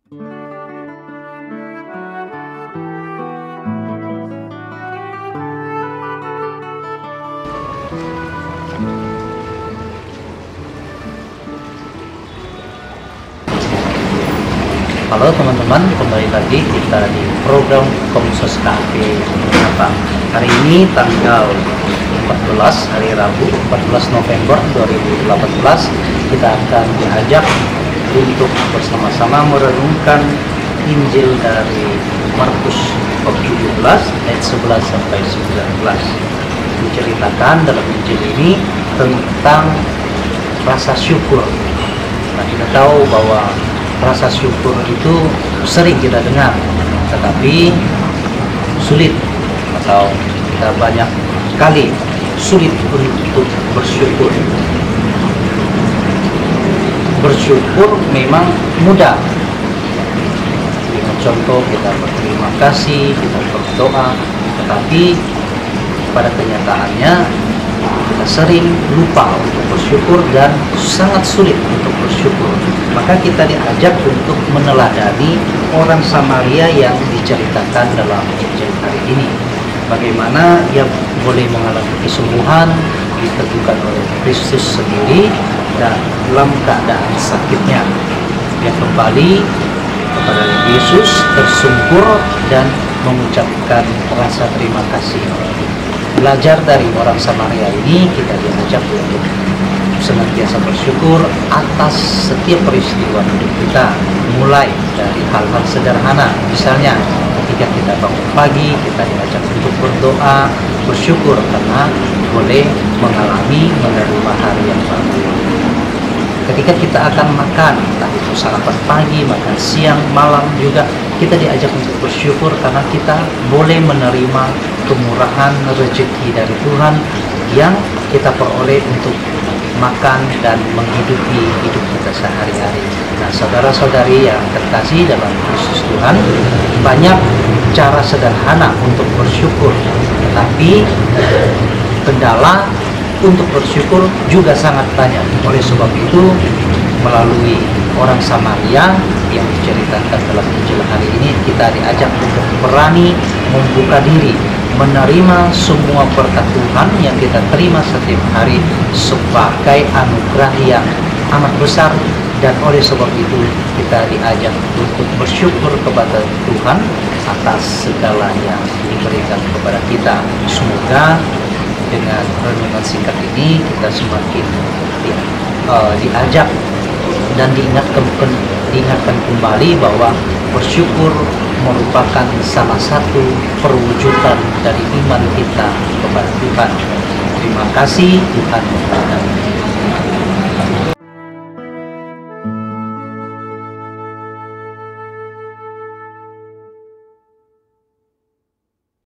Halo teman-teman, kembali lagi kita di program Komsos Cafe. Hari ini tanggal 14 hari Rabu 14 November 2018 kita akan diajak untuk bersama-sama merenungkan Injil dari Markus bab 17 ayat 11 sampai 19. Diceritakan dalam Injil ini tentang rasa syukur. Nah, kita tahu bahwa rasa syukur itu sering kita dengar, tetapi sulit atau kita banyak kali sulit untuk bersyukur. Bersyukur memang mudah. Dengan contoh kita berterima kasih, kita berdoa, tetapi pada kenyataannya kita sering lupa untuk bersyukur dan sangat sulit untuk bersyukur. Maka kita diajak untuk meneladani orang Samaria yang diceritakan dalam Injil hari ini. Bagaimana ia boleh mengalami kesembuhan, diteguhkan oleh Kristus sendiri, dan dalam keadaan sakitnya dia kembali kepada Yesus tersungkur dan mengucapkan rasa terima kasih. Belajar dari orang Samaria ini, kita diajak untuk senantiasa bersyukur atas setiap peristiwa hidup kita, mulai dari hal-hal sederhana. Misalnya ketika kita bangun pagi, kita diajak untuk berdoa, bersyukur karena boleh mengalami menerima hari yang baru. Ketika kita akan makan, entah itu sarapan pagi, makan siang, malam, juga kita diajak untuk bersyukur karena kita boleh menerima kemurahan rezeki dari Tuhan yang kita peroleh untuk makan dan menghidupi hidup kita sehari-hari. Nah, saudara-saudari yang terkasih dalam Kristus Tuhan, banyak cara sederhana untuk bersyukur, tetapi kendala untuk bersyukur juga sangat banyak. Oleh sebab itu, melalui orang Samaria yang diceritakan dalam Injil hari ini, kita diajak untuk berani membuka diri, menerima semua berkat Tuhan yang kita terima setiap hari sebagai anugerah yang amat besar. Dan oleh sebab itu kita diajak untuk bersyukur kepada Tuhan atas segala yang diberikan kepada kita. Semoga dengan renungan singkat ini kita semakin diajak dan diingatkan kembali bahwa bersyukur merupakan salah satu perwujudan dari iman kita kepada Tuhan. Terima kasih, Tuhan memberkati.